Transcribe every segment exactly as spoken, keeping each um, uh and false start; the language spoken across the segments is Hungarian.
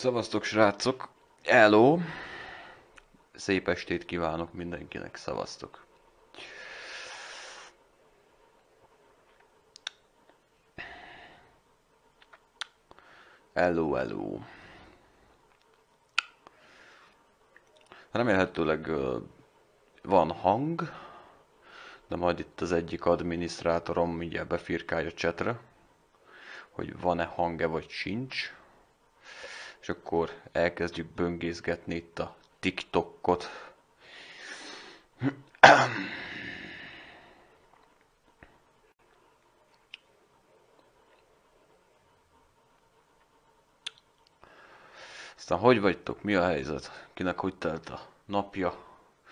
Szevasztok, srácok! Hello! Szép estét kívánok mindenkinek, szevasztok! Hello, hello! Remélhetőleg uh, van hang, de majd itt az egyik adminisztrátorom mindjárt befirkálja a chatre, hogy van-e hang-e vagy sincs. És akkor elkezdjük böngészgetni itt a TikTokot. Aztán hogy vagytok? Mi a helyzet? Kinek hogy telt a napja?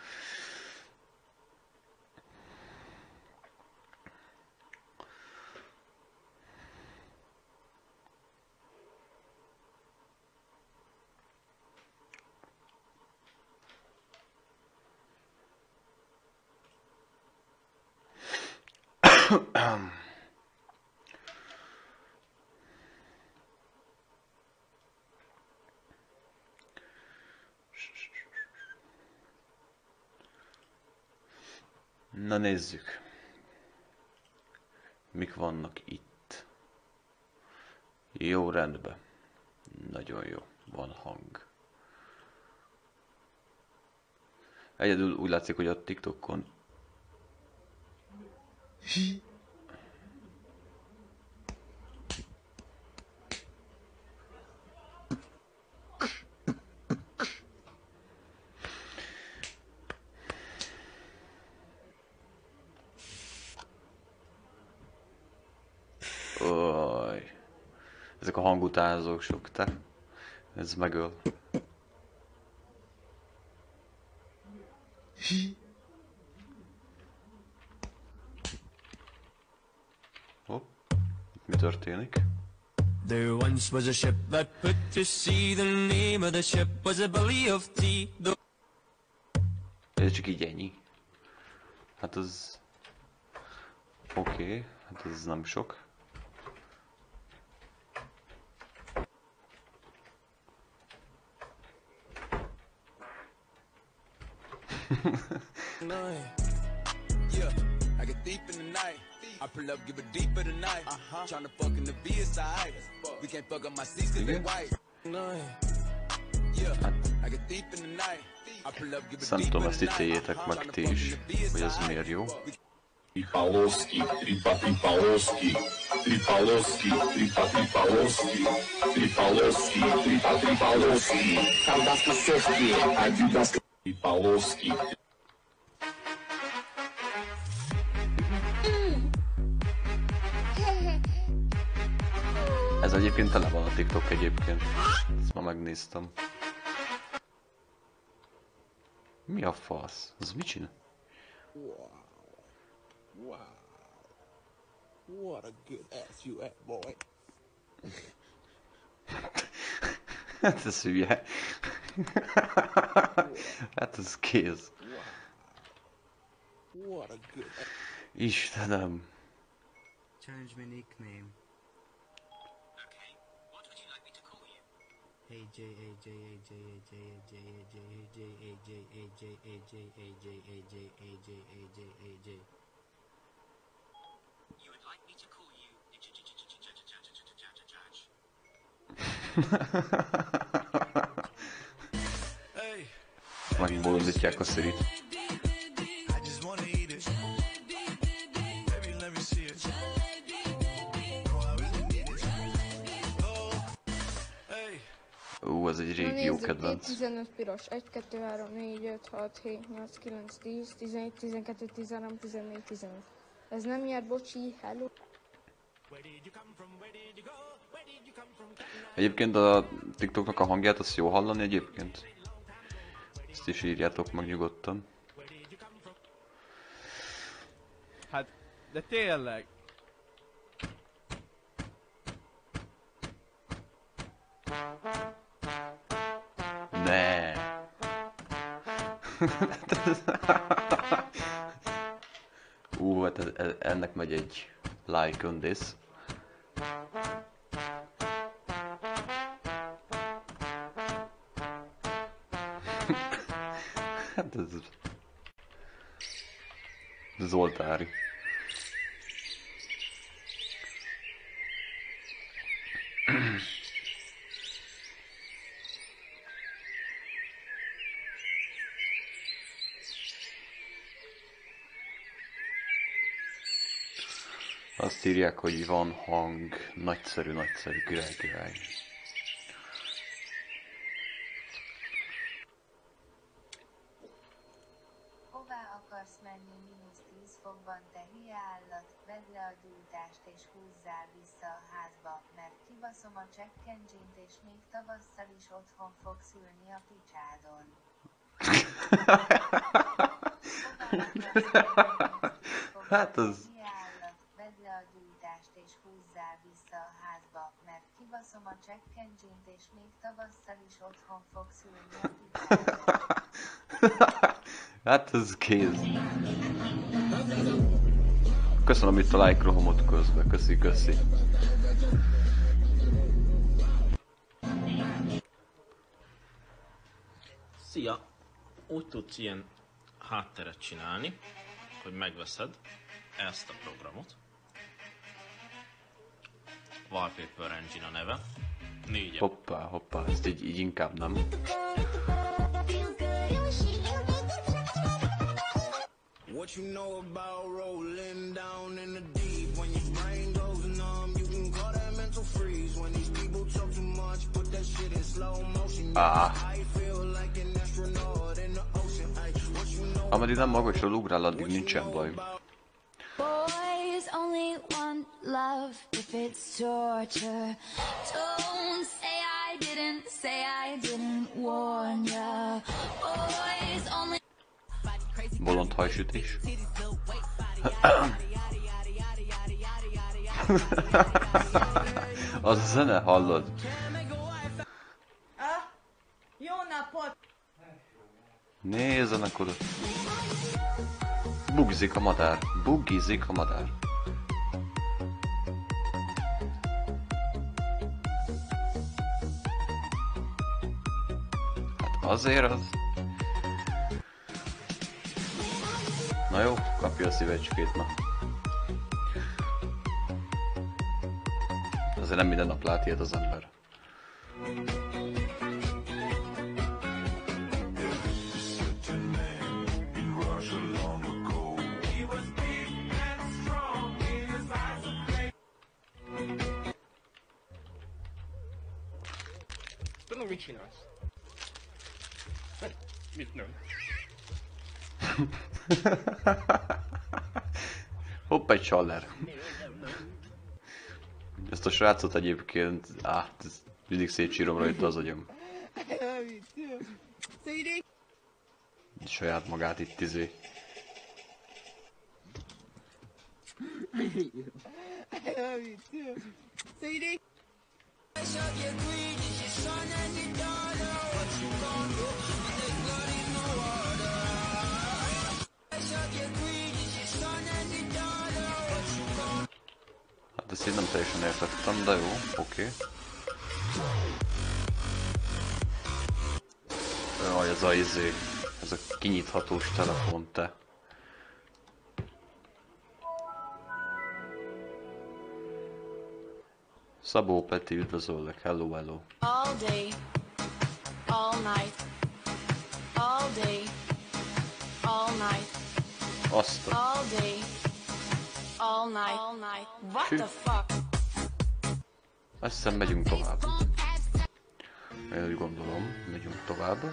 Na nézzük. Mik vannak itt? Jó, rendben. Nagyon jó. Van hang. Egyedül úgy látszik, hogy a TikTokon Oj. Ezek a hangutánzók sok, te. Ez megöl. Hopp. Mi történik? There once was a ship that put to sea. The name of the ship was a belly of tea. The Ez csak így ennyi. Hát az... Oké, okay. Hát ez nem sok. Yeah, I get deep in the night. I pull up, give it deeper tonight. Uh-huh. Tryna fuck in the B S I. We can't fuck up my seats cause they white. Yeah, I get deep in the night. I pull up, give it Nem tudom, deeper ezt ítéljétek tonight. meg ti is, hogy ez miért jó. Tripaloski, tripa tripaloski, tripaloski, tripa tripaloski, tripaloski, tripa tripaloski, Caldas Masewski, Adidas Tripaloski. Ez egyébként tele van a TikTok egyébként. Ezt ma megnéztem. Mi a fasz? Ez mit csinál? Wow. Wow. What a good ass you at, boy. Hát ez hülye. Hát ez kéz. What a good ass. Istenem. Change my nickname. Okay, what would you like me to call you? Hey J A J A J A J A J A J A J A J A J A J A J A J A J A J A J. You would like me to call you Judge. Hey, Megbolondítják a Sirit. I just wanna eat it. Baby, let me see it. Oh, I really need it. Oh, hey. Ú, ez egy régi jó kedvenc. tizenöt piros, egy, kettő, három, négy, öt, hat, hét, nyolc, kilenc, tíz, tizenegy, tizenkettő, tizenhárom, tizennégy, tizenöt. Ez nem jár, bocsi, hello. Egyébként a TikToknak a hangját azt jó hallani egyébként. Ezt is írjátok meg nyugodtan. Hát, de tényleg. Ne. Ú, hát ez, ez, ennek megy egy like on this. ez... Zoltári. Azt írják, hogy van hang, nagyszerű, nagyszerű, király, király. Hová akarsz menni mínusz tíz fokban, te hülye állat? Vedd le a gyújtást és húzzál vissza a házba, mert kibaszom a csekkendzsint és még tavasszal is otthon fogsz ülni a picsádon. Hát az... Vedd le a gyújtást és húzzál vissza a házba, mert kibaszom a csekkendzsint és még tavasszal is otthon fogsz ülni a picsádon. Hát ez kéz. Köszönöm itt a like rohamot közben, köszi, köszi. Szia! Úgy tudsz ilyen hátteret csinálni, hogy megveszed ezt a programot. Wallpaper Engine a neve. Négy. Hoppá, hoppá, ezt így, így inkább nem. What you know about rolling down in the deep? When your brain goes numb, you can call that mental freeze. When these people talk too much, put that shit in slow motion. Ah. I feel like an astronaut in the ocean. What you know Ameddig nem magasról ugrál, addig nincsen baj. Boys only want love if it's torture. Don't say I didn't, say I didn't warn ya. Boys only... Bolond hajsütés. Az a zene, hallod? Jó napot! Nézzenek oda. Bugizik a madár. Bugizik a madár. Hát azért az... Na jó, kapja a szívecskét, na. Azért nem minden nap lát ilyet az ember. Tudom, mit csinálsz? Mit nem? Hopp, egy csaller. Ezt a srácot egyébként, áh, mindig szétsírom rajta az agyam. Saját magát itt izé. Hát ezt én nem teljesen értettem, de jó, oké. Jaj, ez a izé, ez a kinyithatós telefon, te. Szabó Peti, üdvözöllek, hello, hello. All day, all night, all day, all night, Azt a... all day, all night, all night. What the fuck? Azt hiszem megyünk tovább. Én úgy gondolom, megyünk tovább.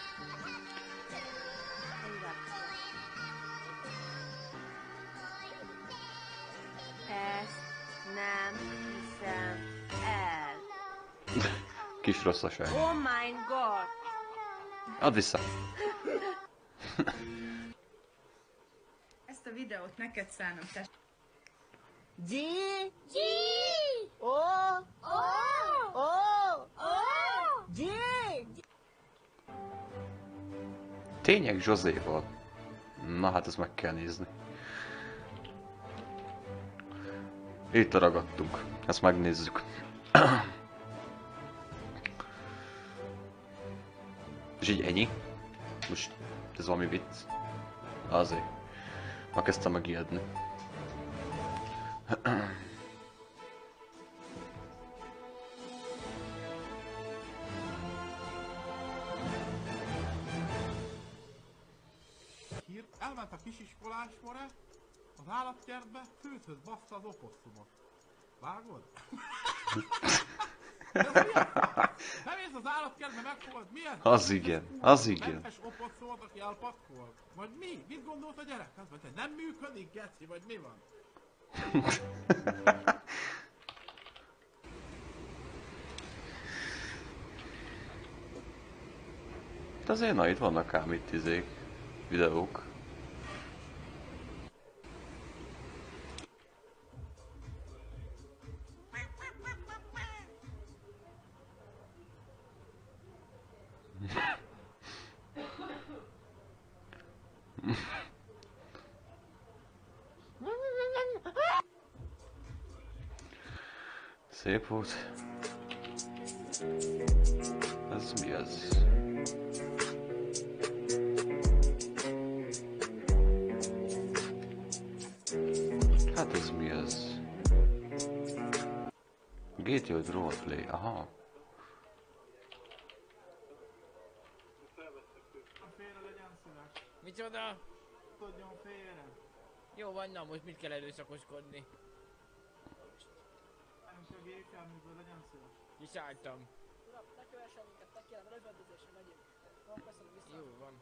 Ezt nem hiszem el. Kis rosszaság. Oh my god! Add vissza. Ezt a videót neked szánom, te... G! G! O! O! O! O! G! Tényleg Zsozéval. Na hát ezt meg kell nézni. Itt ragadtunk. Ezt megnézzük. És így ennyi. Most Ez valami vicc. Azért. Ma kezdtem megijedni. Hírt, elment a kisiskolás more az állatkertbe, főthöz bassza az oposszumot. Vágod? Nem ész az állatkertbe megfogad, milyen? Az igen, az igen. Mentes oposszumot, aki elpatkol? Vagy mi? Mit gondolt a gyerek? Az mondta, hogy nem működik, geci, vagy mi van? De azért na, itt vannak ám itt izék, videók. Szép volt. Ez mi ez? Hát ez mi ez? Gateway Roleplay, aha. Micsoda? Tudjon félre. Jó van, na most mit kell erőszakoskodni? Nem csak gépjárműből legyen szíves. Kiszálltam. Uram, ne kövessen minket, ne kérem, rövidítésre megyünk. Van, köszönöm vissza. Jó van.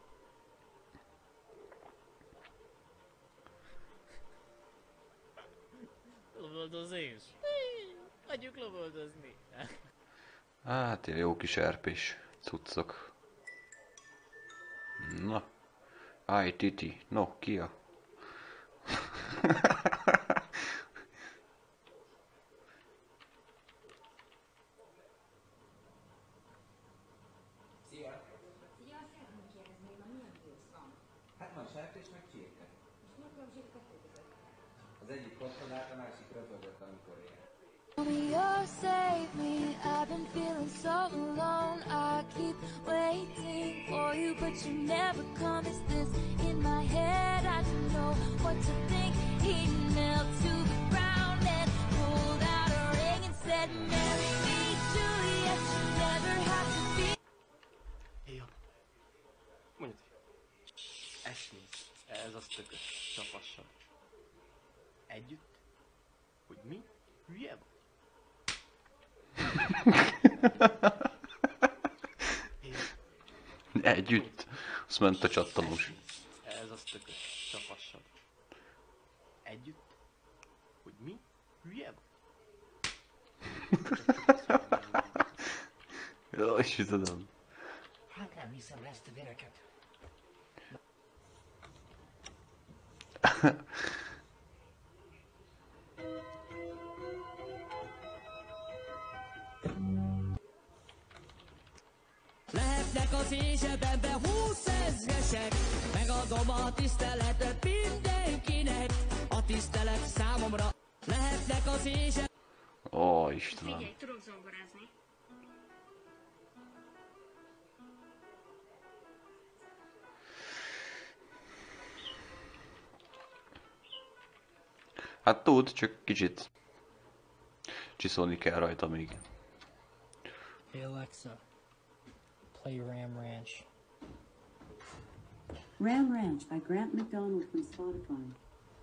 Loboldozés. Hagyjuk loboldozni. Hát ilyen jó kis erpés cuccok. Na. Aj, Titi. No, Kia. Szia! Szia, szeretném kérdezni, hogy ma milyen fősz van? Hát van sertés meg csirke. És mi a különbség a kettő között? Az egyik kottonát, a másik röpögött, amikor él. You save me, I've been feeling so alone. I keep waiting for you, but you never come. Is this in my head? I don't know what to think. He knelt to the ground and pulled out a ring and said, marry me, Juliet, you never have to be. Jó. Mondj. Esni. Ez az tökös. Csapassal. Együtt? Hogy mi? Hülye vagy? Együtt. Azt ment a csattanós. Ez az tökös. Csapassal. Együtt? Hogy mi? Hülye vagy? Jaj, tudom. Hát nem hiszem ezt a gyereket. Lehetnek az én zsebembe húszezresek, megadom a tiszteletet mindenkinek. A tisztelet számomra lehetnek az én zsebembe. Ó, Istenem. Figyelj, tudok zongorázni. Hát tud, csak kicsit csiszolni kell rajta még. Hey Alexa, play Ram Ranch. Ram Ranch by Grant McDonald from Spotify.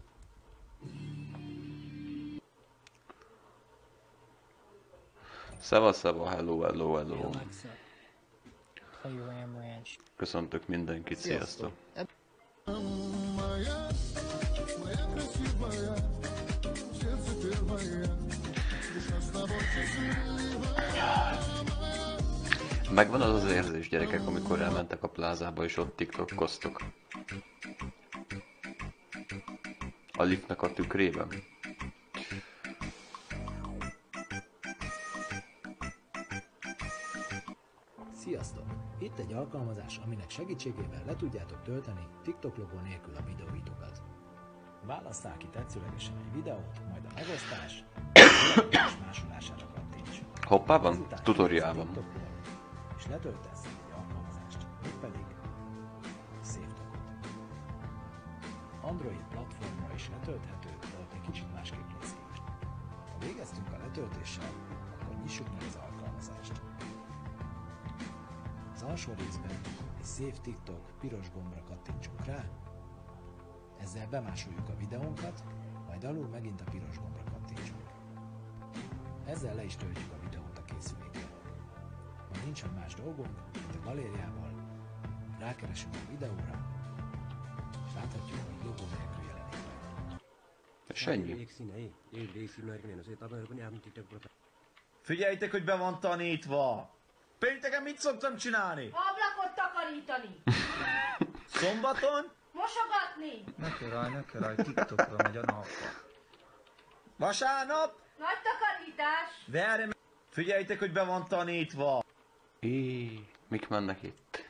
Szeva, szeva, hello, hello, hello. Hey Alexa, play Ram Ranch. Köszöntök mindenkit, sziasztok. Megvan az az érzés, gyerekek, amikor elmentek a plázába és ott tiktokkoztok. A liftnek a tükrében. Sziasztok! Itt egy alkalmazás, aminek segítségével le tudjátok tölteni TikTok logó nélkül a videóitokat. Válasszál ki tetszőlegesen egy videót, majd a megosztás és másolására kattints. Hoppában? Tutoriálban. És letöltesz egy alkalmazást, mégpedig Save Android platformra is letölthető, de ott egy kicsit másképp néz ki. Ha végeztünk a letöltéssel, akkor nyissuk meg az alkalmazást. Az alsó részben egy Save TikTok piros gombra kattintsunk rá, ezzel bemásoljuk a videónkat, majd alul megint a piros gombra kattintsunk. Ezzel le is töltjük a videót a készülékre. Ha nincsen más dolgunk, mint a galériával, rákeresünk a videóra, és láthatjuk, hogy logó nélkül jelenik meg. És ennyi. Figyeljtek, hogy be van tanítva! Pénteken mit szoktam csinálni? Ablakot takarítani! Szombaton? Mosogatni! Ne köraj, ne köraj, TikTokra megy a nap. Vasárnap? Nagy takarítás! Verje meg! Figyeljtek, hogy be van tanítva! Éj, mik mennek itt?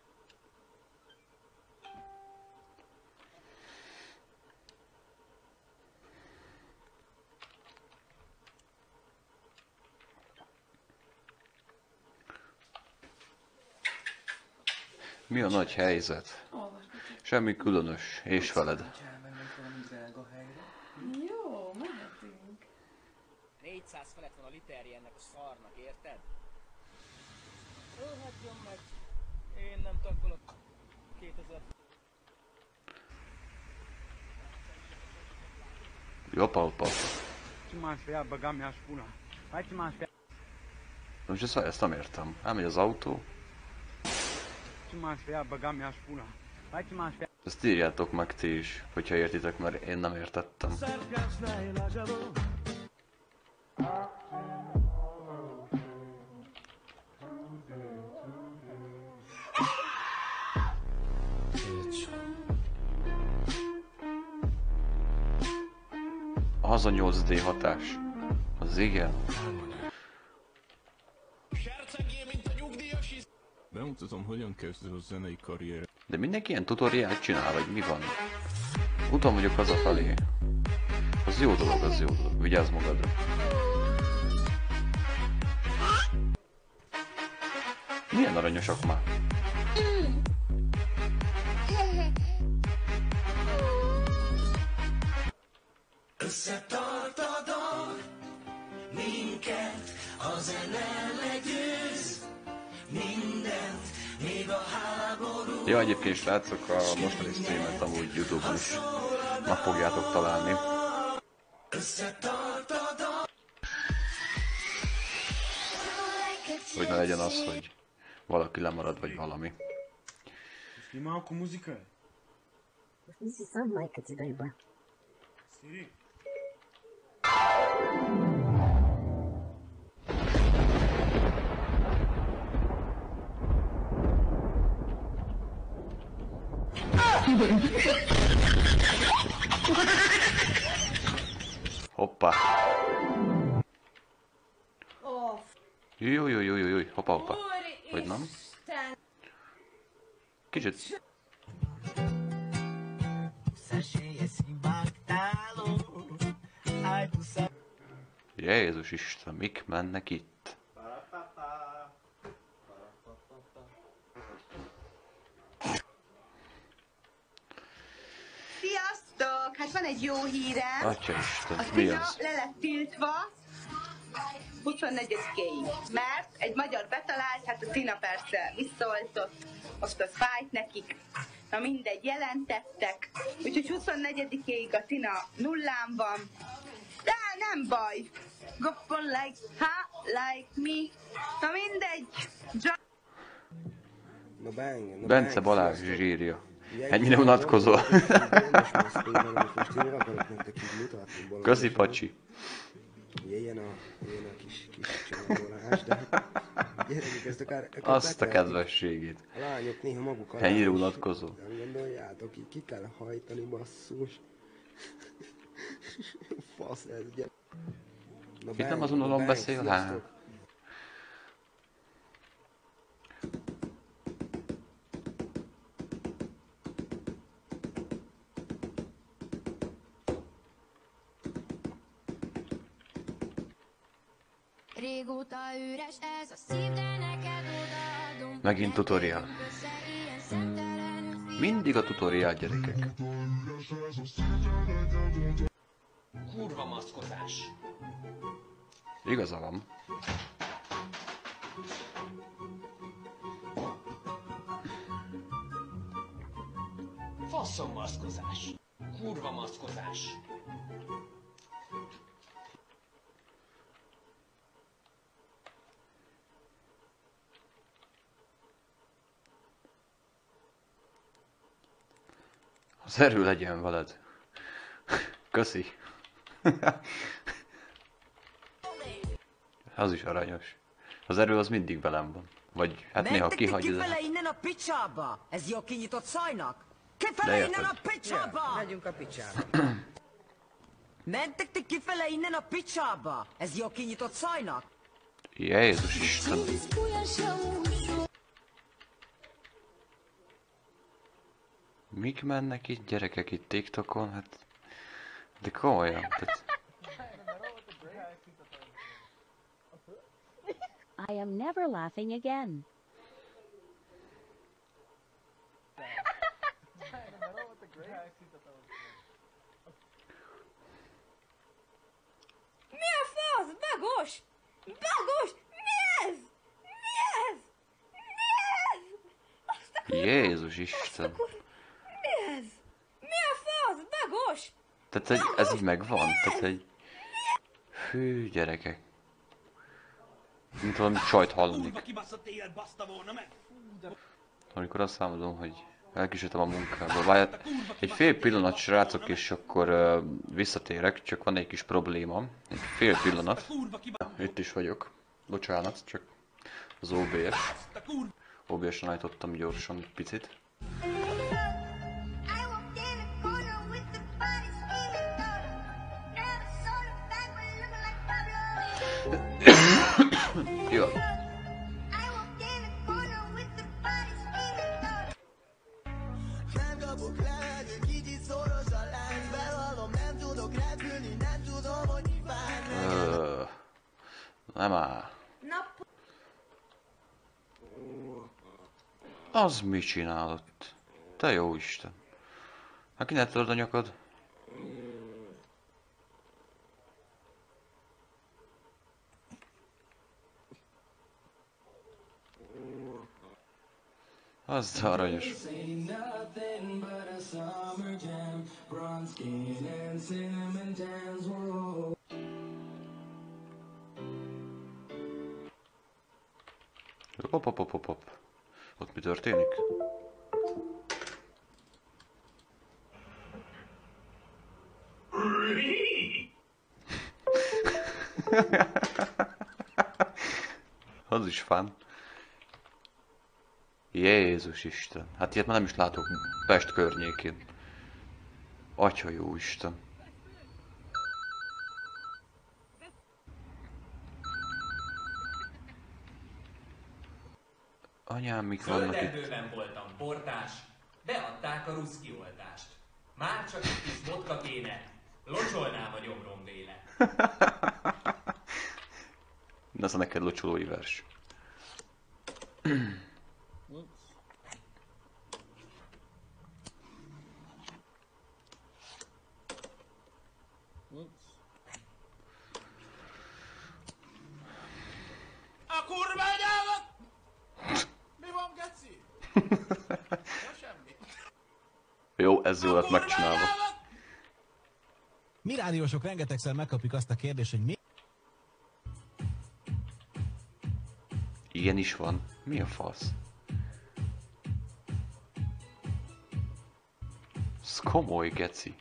Mi a nagy helyzet? Semmi különös, és veled. Jó, mehetünk. négyszáz felett van a literje ennek a szarnak, érted? Ölhetjon meg. Én nem tankolok. kétezer. Opa, opa. Ci máš já bagám, já špuna. Aj ci máš já. Most ezt, ezt nem értem. Elmegy az autó. Ci máš já bagám, já špuna. Aj ci máš já. Ezt írjátok meg ti is, hogyha értitek, mert én nem értettem. Az a nyolc dé hatás. Az igen. Bemutatom, hogyan kezdő a zenei karrier. De mindenki ilyen tutoriált csinál, vagy mi van? Úton vagyok hazafelé. Az jó dolog, az jó dolog. Vigyázz magadra. Milyen aranyosak már? Összetartadon minket, a zene legyőz mindent, még a háború. Ja, egyébként srácok, a mostani streamet amúgy YouTube-on is meg fogjátok találni. Összetartadon. Hogy ne legyen az, hogy valaki lemarad, vagy valami. Sнимал ку музика. Не си сам майка ти да еба. Сири. Hoppá. Off. Jó, jó, jó, jó, jó, hoppá, hoppá. Vagy nem? Úristen! Kicsit. Jézus Isten, mik mennek itt? Sziasztok! Hát van egy jó hírem. Atyaisten, a mi Tina az? le lett tiltva huszonnegyedikéig, mert egy magyar betalált, hát a Tina persze visszaoltott, most az fájt nekik. Na mindegy, jelentettek, úgyhogy huszonnegyedikéig a Tina nullán van. De nem baj, go for like, ha, like me. Na mindegy, ja- Na bang, na Bence bang, Balázs sziasztok. zsírja. Ugye, Ennyire egy unatkozol. Most most én akarok nektek így mutatni Balázs. Köszi, pacsi. Ugye ilyen a, ilyen a kis, kis csomagolás, de gyerekek ezt akár... akár Azt a betehetik. kedvességét. A lányok néha maguk alá Ennyire is. unatkozol. Nem gondoljátok, így ki kell hajtani, basszus. Fasz ez, gyere. Na Itt nem bang, az na unalom bang, beszél, hát. sziasztok. Régóta üres ez a szív, de neked odaadom. Megint tutorial. Össze ilyen szemtelenül Mindig a tutorial, gyerekek. Kurva maszkozás. Igaza van. Faszom maszkozás. Kurva maszkozás. Az erő legyen veled. Köszi. Az is aranyos. Az erő az mindig velem van. Vagy hát néha Mentek ti kihagy. kifele innen a picsába! Ez jó kinyitott szajnak? De Kifele érted. innen a picsába! Ja, megyünk a picsába. Mentek ti kifele innen a picsába! Ez jó kinyitott szajnak? Jézus Isten. Mik mennek itt gyerekek itt TikTokon? Hát... De komolyan. Tehát... I am never laughing again. Mi a fasz? Bagos! Bagos! Mi ez? Mi ez? Mi ez? Azt a kurva... Jézus Isten. Mi ez? Mi a fasz? Bagos! Tehát egy, ez így megvan. Tehát egy... Hű gyerekek. Mint valami csajt hallani. Amikor azt számolom, hogy elkísértem a munkából. Várjál, egy fél pillanat srácok, és akkor uh, visszatérek, csak van egy kis probléma. Egy fél pillanat. Itt is vagyok. Bocsánat, csak az o bé es. o bé es-en állítottam gyorsan picit. Jó. Öh, nem áll. Az mit csinálott? Te jó Isten. Hát kinek tudod a nyakad? Az aranyos. Hop, hop, hop, hop, hop. Ott mi történik? Az is fán. Jézus Isten. Hát ilyet már nem is látok Pest környékén. Atya jó Isten. Anyám, mik vannak itt? Földerdőben voltam portás, beadták a ruszki oltást. Már csak egy kis vodka kéne, locsolnám a gyomrom véle. Na, ez a neked locsolói vers. A kurva anyámat! Mi van, geci? Ja, semmi. Jó, ez jó lett megcsinálva. Mi rádiósok rengetegszer megkapjuk azt a kérdést, hogy mi... Ilyen is van. Mi a fasz? Ez komoly, geci.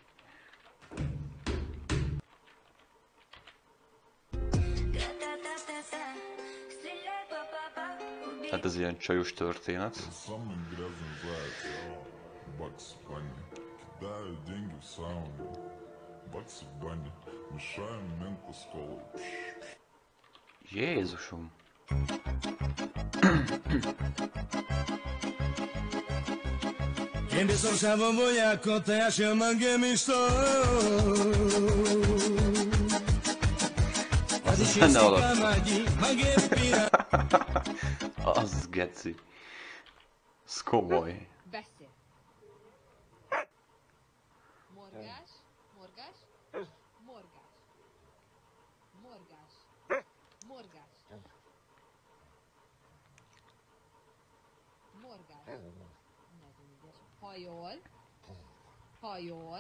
Hát ez ilyen csajos történet. Jézusom. Én biztonságban vonják a teljesen megem is Az is Benne érzik alatt. a mágyi, megépire. Az geci. Ez komoly. Beszél. Morgás, morgás, morgás, morgás, morgás, morgás, nagyon ügyes, hajol, hajol,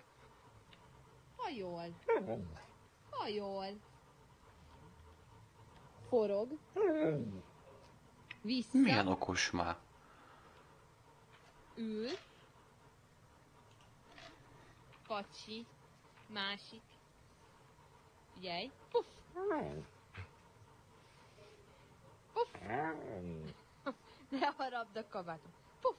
hajol, hajol, forog, vissza, Milyen okos már? ül, kacsi, másik, figyelj, puff, puff, ne harapd a kabátom, puff,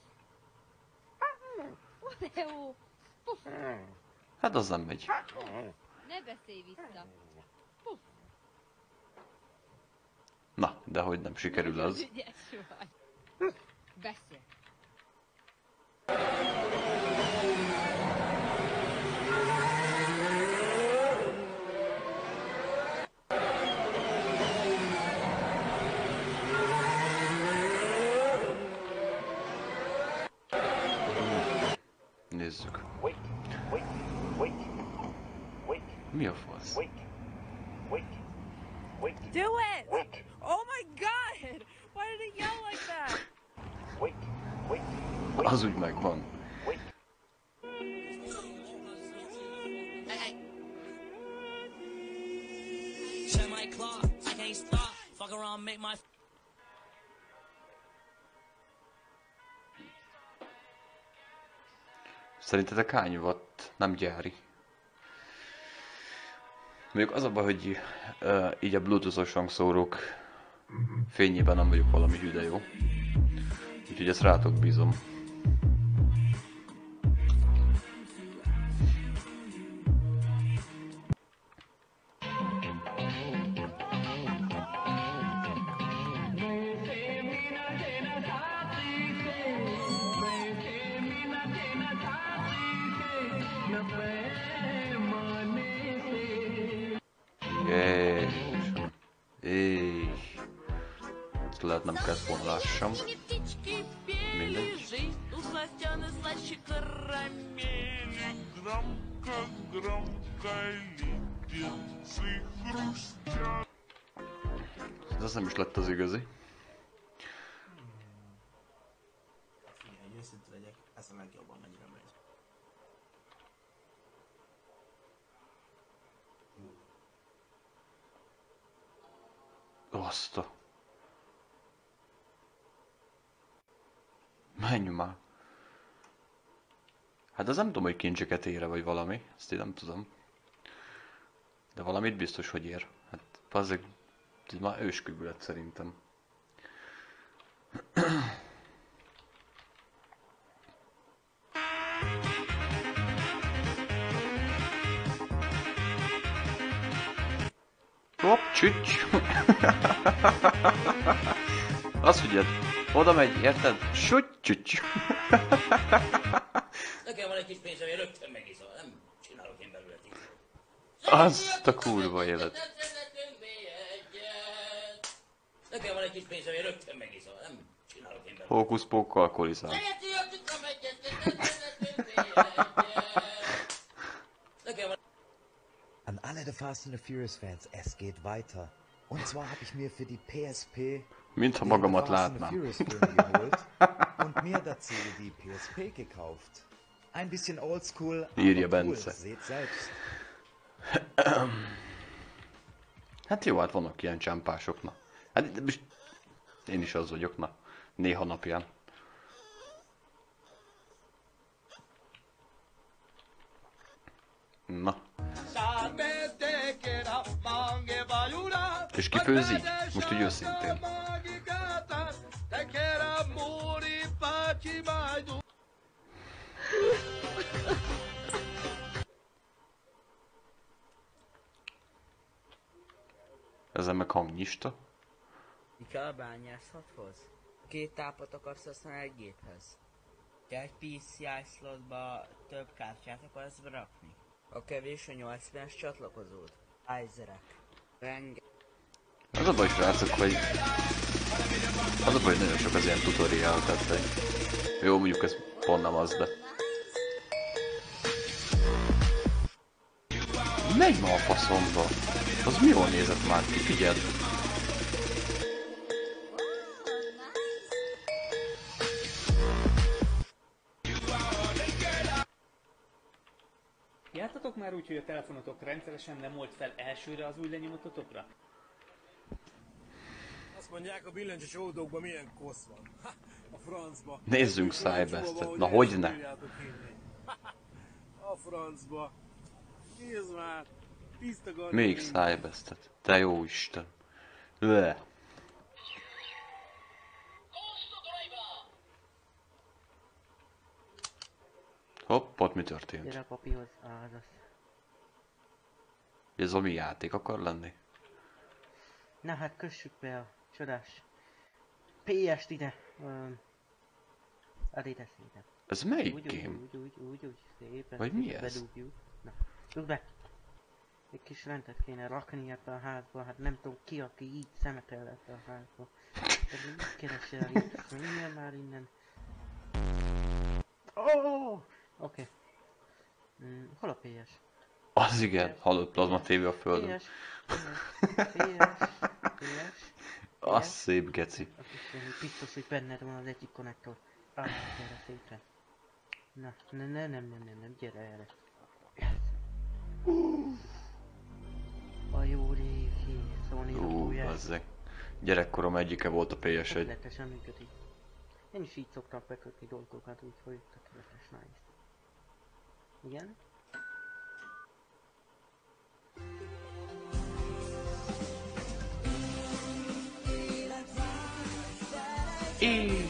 de jó, puff, Hát az nem megy. ne beszélj vissza, puff, Na, de hogy nem sikerül az. ügyes vagy, beszél. Nézzük. Mi a fasz? Do it! Oh my god! Why did he yell like that? Az úgy megvan. Check my clock, I can't stop. Fuck around, make my. Szerintetek hány watt nem gyári? Mondjuk az a baj, hogy uh, így a bluetoothos hangszórók fényében nem vagyok valami hű, de jó. Úgyhogy ezt rátok bízom. Jézusom. Éj. Ezt lehet nem kellett volna lássam. Mindegy. Ez nem is lett az igazi. Figyelj, őszinte legyek, ez a legjobban mennyire megy. Azt a... Menj már. Hát az nem tudom, hogy kincseket ér-e, vagy valami. Ezt én nem tudom. De valamit biztos, hogy ér. Hát pazzeg, ez már őskübület szerintem. Hopp, csücs! Azt figyeld, oda megy, érted? Süt, csücs! Nekem van egy kis pénz, ami rögtön megiszol, nem csinálok én belőle tízet. Azt a kurva élet. Nekem van egy kis pénz, ami rögtön megiszol, nem csinálok én belőle. Hókusz-pók alkoholizál. An alle der Fast and the Furious Fans, es geht weiter. Und zwar habe ich mir für die P S P Mintha den magamat Fast and the látnám. Furious Film geholt und mir dazu die P S P gekauft. Ein bisschen oldschool, Írja aber cool, Bence. seht selbst. Hát jó, hát vannak ilyen csámpások, na. Hát most én is az vagyok, na. Néha napján. Na. És ki főzi? Most úgy őszintén. Ezzel meg hangnyista. Mi kell a bányászathoz? Két tápot akarsz használni egy géphez. Te egy pé cé i slotba több kártyát akarsz berakni. A kevés a nyolcvanas csatlakozód. Ryzerek. Renge... Az a baj, srácok, hogy... Az a baj, hogy nagyon sok az ilyen tutorial, tehát hogy... Jó, mondjuk ez pont nem az, de... Megy ma a faszomba! Az mi jól nézett már ki, figyeld! Jártatok már úgy, hogy a telefonotok rendszeresen nem volt fel elsőre az új lenyomatotokra? Azt mondják, a billentyűs oldókban milyen kosz van. Ha, a francba. Nézzünk Cybestet. Na hogyne? A francba. Nézd már. Tiszta garda. Még Cybestet. Te jó Isten. Le. Hopp, ott mi történt? Gyere a papihoz, azaz. Ez ami játék akar lenni? Na hát kössük be a csodás pé est ide. Um, add ide szépen. Ez melyik úgy, game? Úgy, úgy, úgy, úgy, szépen. Vagy mi ez? Bedugjuk. Na, dugd be. Egy kis rendet kéne rakni ebbe a házba, hát nem tudom ki, aki így szemetel ebbe a házba. Ez így keresel itt, menjen már innen. Oh! Oké. Okay. Mm, hol a pé es? Az igen, halott plazma tévé a földön. pé es, pé es, pé es. Az szép geci. Biztos, hogy benned van az egyik konnektor. Ah, gyere szépen. Na, ne, ne, nem, nem, nem, nem, gyere erre. Yes. Uh. A jó régi Sony Ú, bazzeg. Gyerekkorom egyike volt a pé es egy. Tökéletesen működik. Én is így szoktam bekötni dolgokat, úgyhogy tökéletes, nice. Igen? É.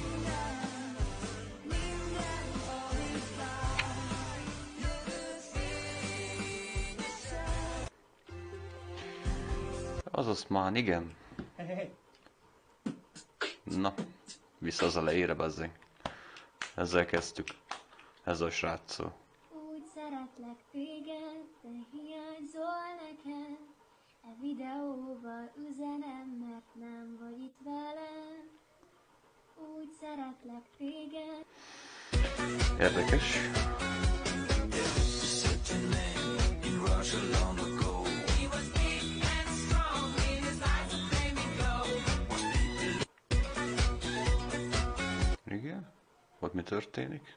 Az Oszmán, igen. Na, vissza az elejére, bazzeg. Ezzel kezdtük. Ezzel a sráccal. Úgy szeretlek téged, de hiányzol nekem. E videóval üzenem, mert nem vagy itt velem. Úgy szeretlek téged. Érdekes. Igen? Ott mi történik?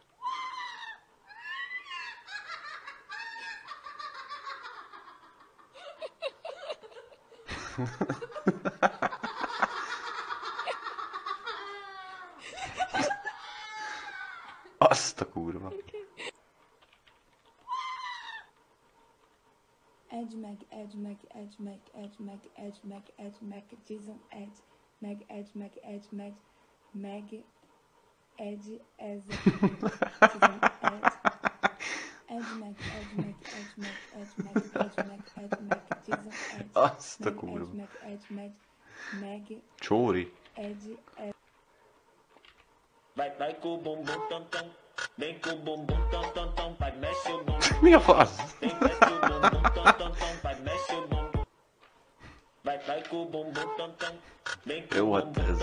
Azt a kurva. Edge meg, edge meg, edge meg, edge meg, edge meg, edge meg, Jason edge, meg edge meg, edge meg, meg edge, ez, Jason edge, edge meg, edge meg, edge meg, edge meg, edge meg, edge meg, Jason edge, azt a meg, kurva. edge meg, edge meg, meg Csóri. edge, edge. Mi a fasz? Jó, hát ez...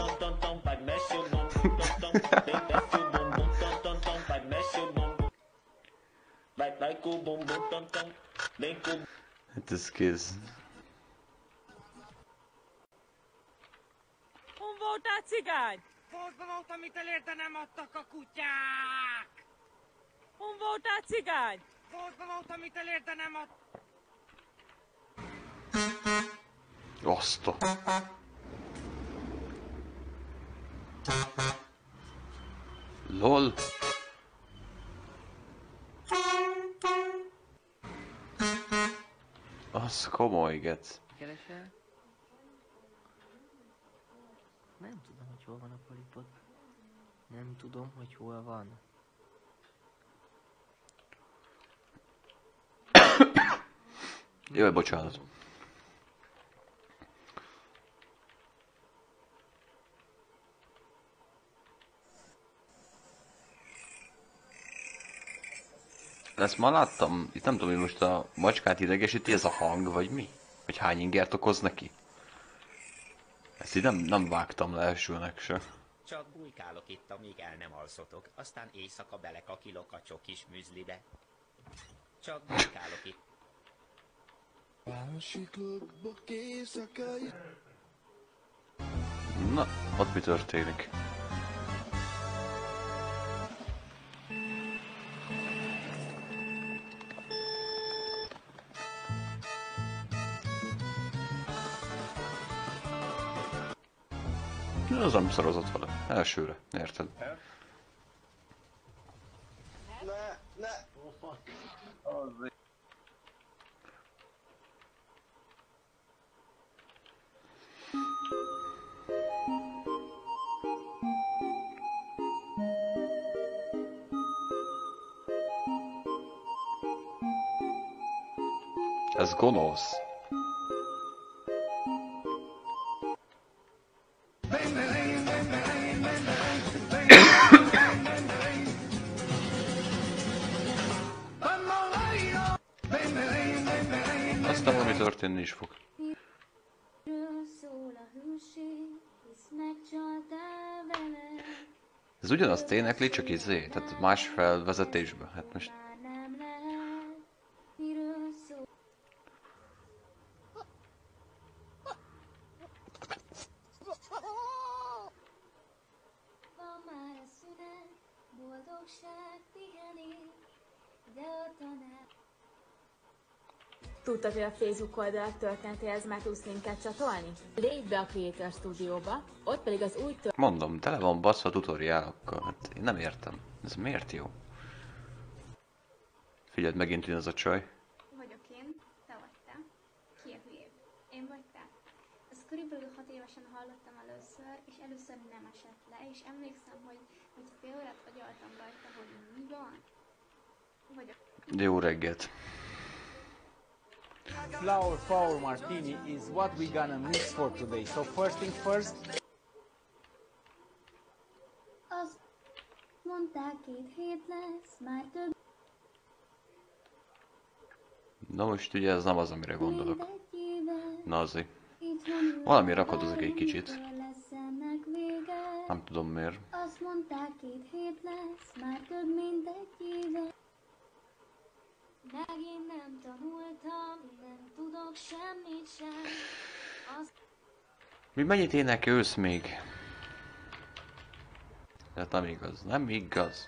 Hát ez kéz. Hon voltál, cigány? Boltban voltam, itt elérte nem adtak a kutyák! Hon voltál, cigány? Boltban voltam, itt elérte nem adtak... Azt a... LOL. Az komoly, gec. Keresel? Nem tudom, hogy hol van a polipod. Nem tudom, hogy hol van. Jaj, bocsánat. Ezt már láttam, itt nem tudom, hogy most a macskát idegesíti ez a hang, vagy mi? Vagy hány ingert okoz neki? Ezt így nem, nem vágtam le elsőnek se. Csak bujkálok itt, amíg el nem alszotok, aztán éjszaka belekakilok a csokis műzlibe. Csak bujkálok itt. Na, ott mi történik? Az nem szarozott vele. Elsőre, érted? Ne, ne! Oh fuck. Oh, Ez gonosz. Aztán valami történni is fog. Ez ugyanazt énekli, csak izé, tehát más felvezetésben. Hát most... Tudtad, hogy a Facebook oldalak történetéhez már tudsz linket csatolni? Lépj be a Creator Studio-ba, ott pedig az új tör... Mondom, tele van baszva tutoriálokkal. Hát én nem értem. Ez miért jó? Figyeld, megint jön az a csaj. Vagyok én, te vagy te. Ki a hülyébb? Én vagy te. Ezt körülbelül hat évesen hallottam először, és először nem esett le, és emlékszem, hogy, hogy fél órát agyaltam rajta, hogy mi van. Vagyok. Jó reggelt. Flower Power Martini is what we gonna mix for today. So first thing first. Azt mondták, két hét lesz, már több. Na most ugye ez nem az, amire gondolok. Na azért. Valami rakadozik egy kicsit. Nem tudom miért. Azt mondták, két hét lesz, már több mint egy éve. Megint nem tanultam, nem tudok semmit sem. Azt... Mi mennyit énekelsz még? Hát nem igaz, nem igaz.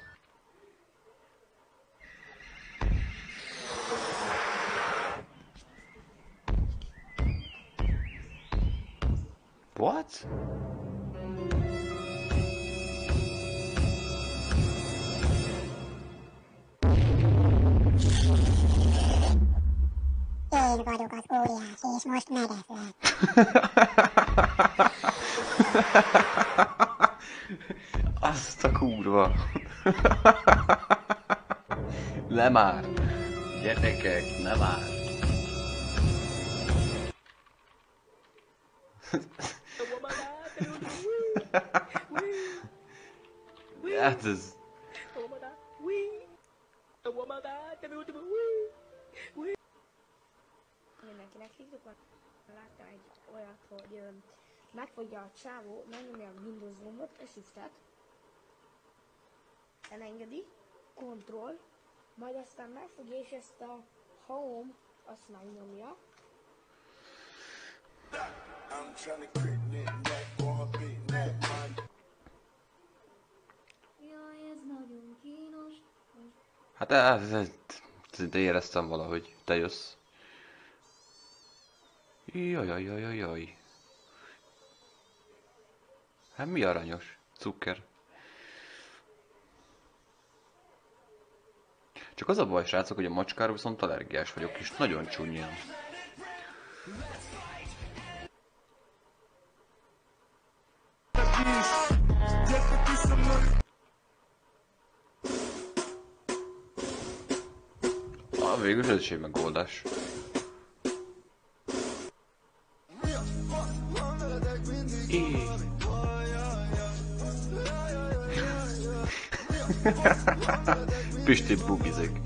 What? Én vagyok az óriás, és most megeszlek. Azt a kurva. Le már. Gyerekek, ne már. Hát ez... Mindenkinek TikTokon láttam egy olyat, hogy ö, megfogja a csávó, megnyomja a Windows gombot, a Shiftet, elengedi, Control, majd aztán megfogja és ezt a Home, azt megnyomja. Jaj, ez nagyon kínos. Hát ez, ez, ez, de éreztem valahogy, te jössz. Jaj, jaj, jaj, jaj, jaj. Hát mi aranyos? Cukker. Csak az a baj, srácok, hogy a macskára viszont allergiás vagyok, és nagyon csúnyán. Ah, végül ez is egy megoldás. Pisti bugizik.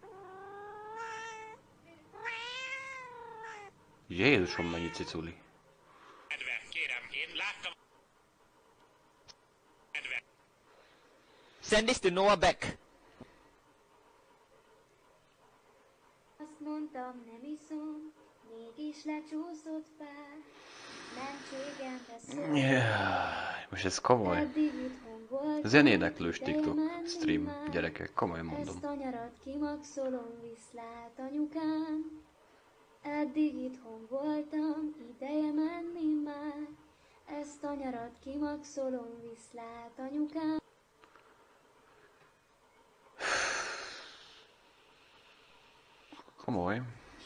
Jézusom, mennyi ciculi. Send this to Noah Beck. Azt mondtam, nem iszom, mégis lecsúszott fel. Mentségembe szól. Yeah. Most ez komoly. Ez ilyen éneklős TikTok stream, gyerekek, komolyan mondom. Ezt a nyarat kimaxolom, viszlát anyukám. Eddig itthon voltam, ideje menni már. Ezt a nyarat kimaxolom, viszlát anyukám. Komoly.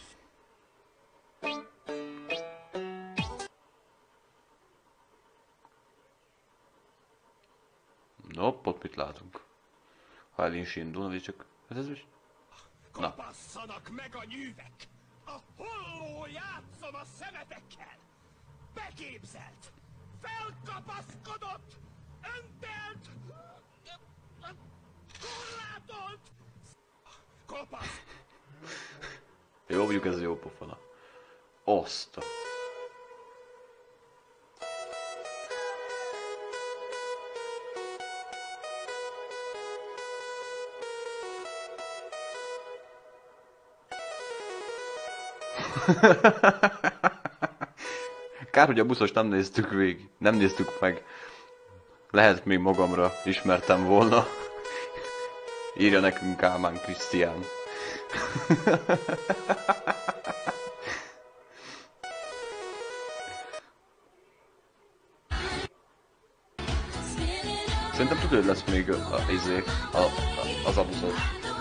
Nope, ott mit látunk? Ha el is indul, csak... Ez ez is... Na. Kapasszanak meg a nyűvek! A holló játszom a szemetekkel! Beképzelt! Felkapaszkodott! Öntelt! Korlátolt! Kopasz! Jó, mondjuk ez jó pofana. Azt. Kár, hogy a buszos nem néztük végig, nem néztük meg. Lehet még magamra ismertem volna. Írja nekünk Kálmán Krisztián. Szerintem tudod, hogy lesz még a, a, izé, a, a, az a buszos.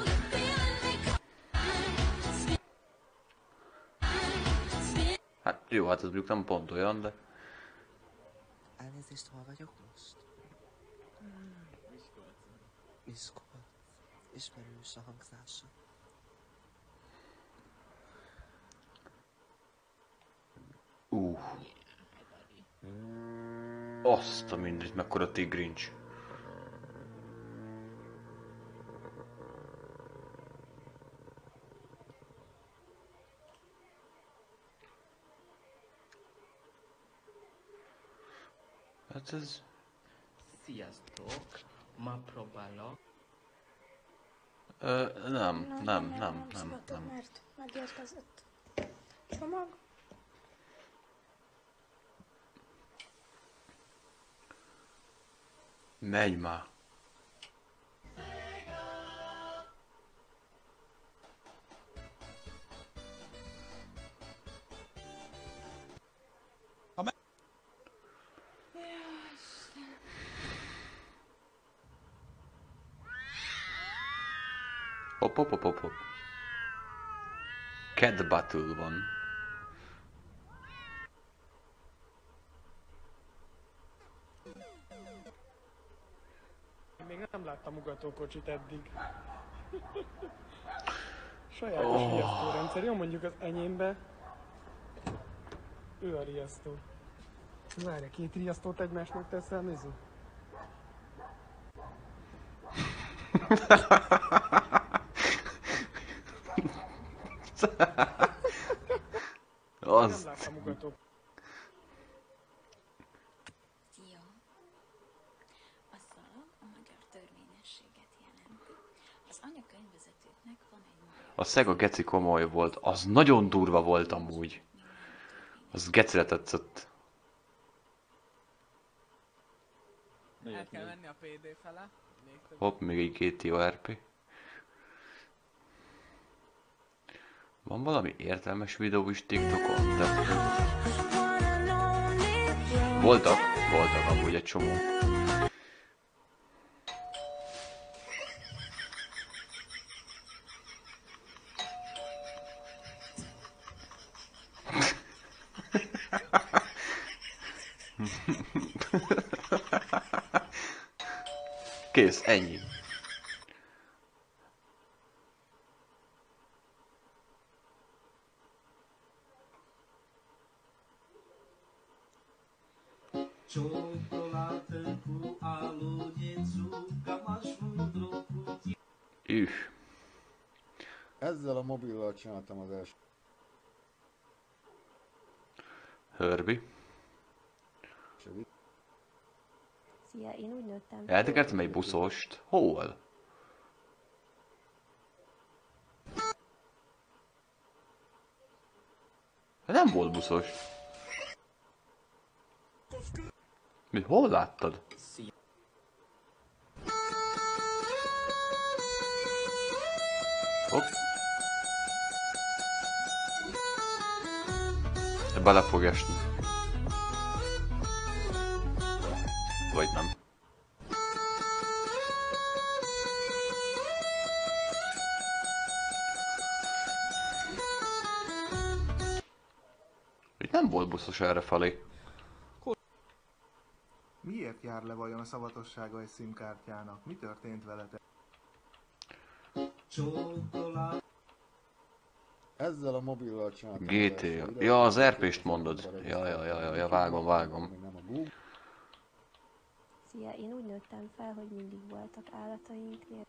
Hát jó, hát ez mondjuk nem pont olyan, de... Elnézést, hol vagyok most? Miskolc. Ismerős a hangzása. Uh. Azt a mindegy, mekkora tigrincs. Hát ez... Sziasztok! Ma próbálok. Ö, nem, nem, nem, nem, nem, nem. Mert megérkezett csomag. Menj már! Hop, hop, hop, hop, hop. Cat Battle van. Én még nem láttam ugatókocsit eddig. Sajátos Oh. riasztórendszer. Jó, mondjuk az enyémbe ő a riasztó. Várj, két riasztót egymásnak teszel, Mizu? Az. Nem láttam ugató. Szia! A szalag a magyar törvényességet jelenti. Az anyakönyvvezetőknek van egy magyar... A Sega geci komoly volt, az nagyon durva volt amúgy. Az gecire tetszett. El kell menni a pé dé fele. Hopp, még egy gé té o er pé. Van valami értelmes videó is TikTokon, de... Voltak, voltak amúgy egy csomó. Kész, ennyi. Üh. Ezzel a mobillal csináltam az első. Herbie. Szia, én úgy nőttem. Eltekertem egy buszost. Hol? Nem volt buszos. Mi? Hol láttad? Hopp. Bele fog esni. Vagy nem. Itt nem volt buszos errefelé. Miért jár le vajon a szavatossága egy szimkártyának? Mi történt veletek? Ezzel a mobillal csináltam. gé té á. Ja, az er pé-st mondod. Ja, ja, ja, ja, ja, vágom, vágom. Szia, én úgy nőttem fel, hogy mindig voltak állatainknél.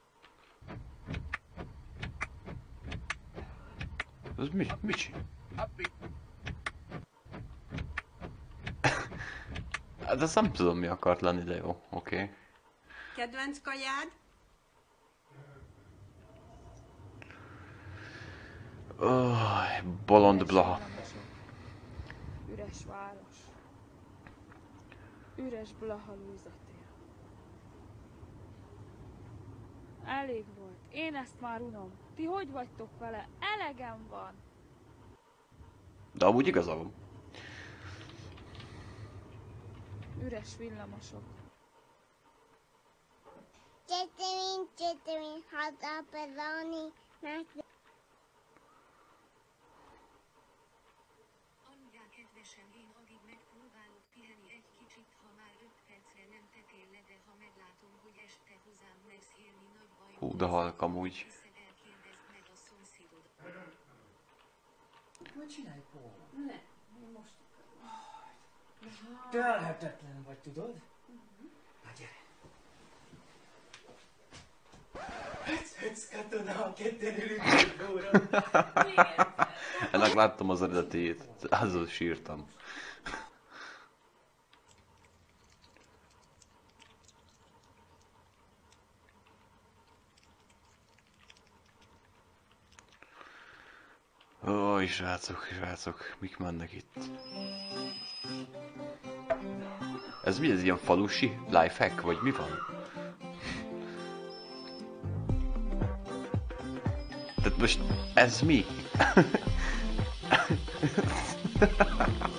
Ez mi? Mi csinál? Hát ezt nem tudom, mi akart lenni, de jó, oké. Okay. Kedvenc kajád? Oh, bolond blaha. Üres város. Üres blaha lúzatér. Elég volt. Én ezt már unom. Ti hogy vagytok vele? Elegem van. De amúgy igaza van. Üres villamosok. Csötörén, csötörén, haza pezani, mert... Anyukám kedvesen, én addig megpróbálok pihenni egy kicsit, ha már öt percre nem tetél le, de ha meglátom, hogy este hozzám mersz élni, nagy baj. Hú, de halk amúgy. Hogy csinálj, Paul? Ne, én most... Telhetetlen vagy, tudod? Na gyere. Hetsz, hetsz, katona, ketten ülünk egy óra. Ennek láttam az eredetét, azon sírtam. Ó, srácok, srácok, mik mennek itt? Ez mi, ez ilyen falusi lifehack, vagy mi van? Tehát most ez mi?